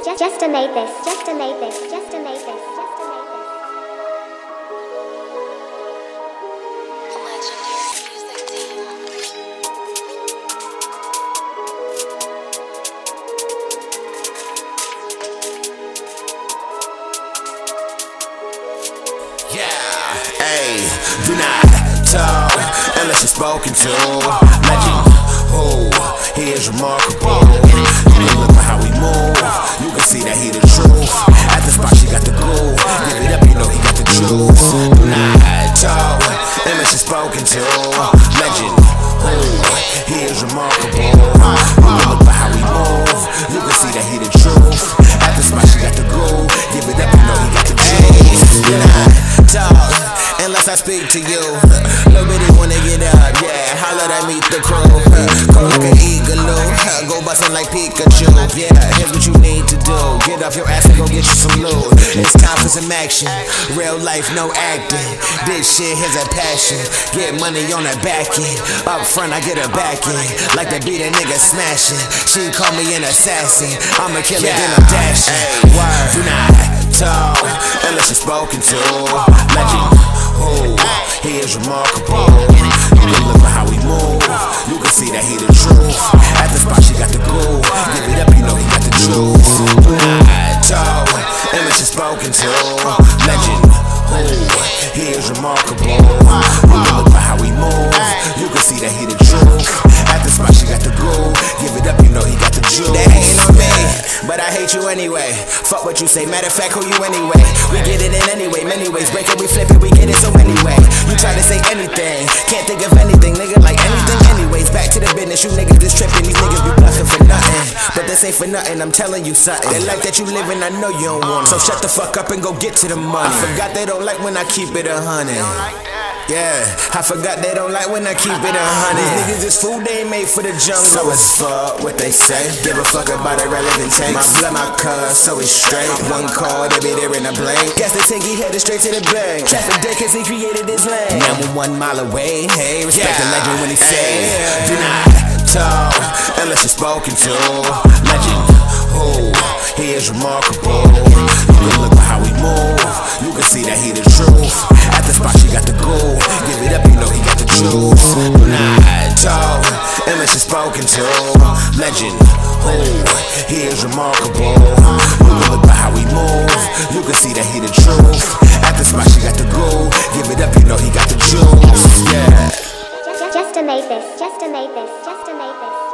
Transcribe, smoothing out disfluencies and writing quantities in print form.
Just made this. Just made this. Just made this. Just made this. Yeah, hey, do not talk unless you're spoken to. Legend, who, he is remarkable. You can look at how we move, you can see that he the truth. At the spot she got the glue, give it up, you know he got the juice. Do not talk unless you're spoken to. Legend, who, he is remarkable. You can look at how we move, you can see that he the truth. At the spot she got the glue, give it up, you know he got the juice. Do not talk unless I speak to you. Nobody wanna get up, yeah. Holla that meet the crew. Go like an eagle, go bustin' like Pikachu. Yeah, here's what you need to do. Get off your ass and go get you some loot. It's time for some action. Real life, no acting. This shit here's a passion. Get money on the back end. Up front, I get a back end. Like to beat a nigga smashing. She call me an assassin. I'm a killer, then I'm dashing. Do not talk unless you're spoken to. Legend, who, he is remarkable. You can look at how we move, you can see that he the truth. At the spot she got the glue, give it up, you know he got the juice. Do not talk unless you're spoken to. Legend, who, he is remarkable. You can look at how we move, you can see that he the truth. At the spot she got the glue, give it up, you know he got the juice. They hating on me, but I hate you anyway. Fuck what you say, matter of fact, who you anyway? We get it in anyway, many ways. Break it, we flip it, we get it so many ways. You try to say anything, can't think of anything, nigga, like anything anyways. Back to the business, you niggas just tripping. These niggas be bluffing for nothing, but this ain't for nothing, I'm telling you something. They like that you living, I know you don't want it. So shut the fuck up and go get to the money. I forgot they don't like when I keep it 100. Yeah, I forgot they don't like when I keep it 100. These niggas is food, they ain't made for the jungle. So it's fuck what they say, give a fuck about irrelevant takes. My blood, my cuz, so it's straight. One call, they be there in a blink. Guess the tank, he headed straight to the bank. Traffic dead cause he created this lane. Now we're 1 mile away, hey, respect the legend when he say, do not talk unless you're spoken to. Legend, who, he is remarkable. You can look at how we move, you can see that he the truth. At the spot she got the glue, give it up, you know he got the juice. Do not talk unless you're spoken to. Legend, who, he is remarkable. You can look at how we move, you can see that he the truth. At the spot she got the glue, give it up, you know he got the juice. Yeah. Just made this. Just made this. Just made this.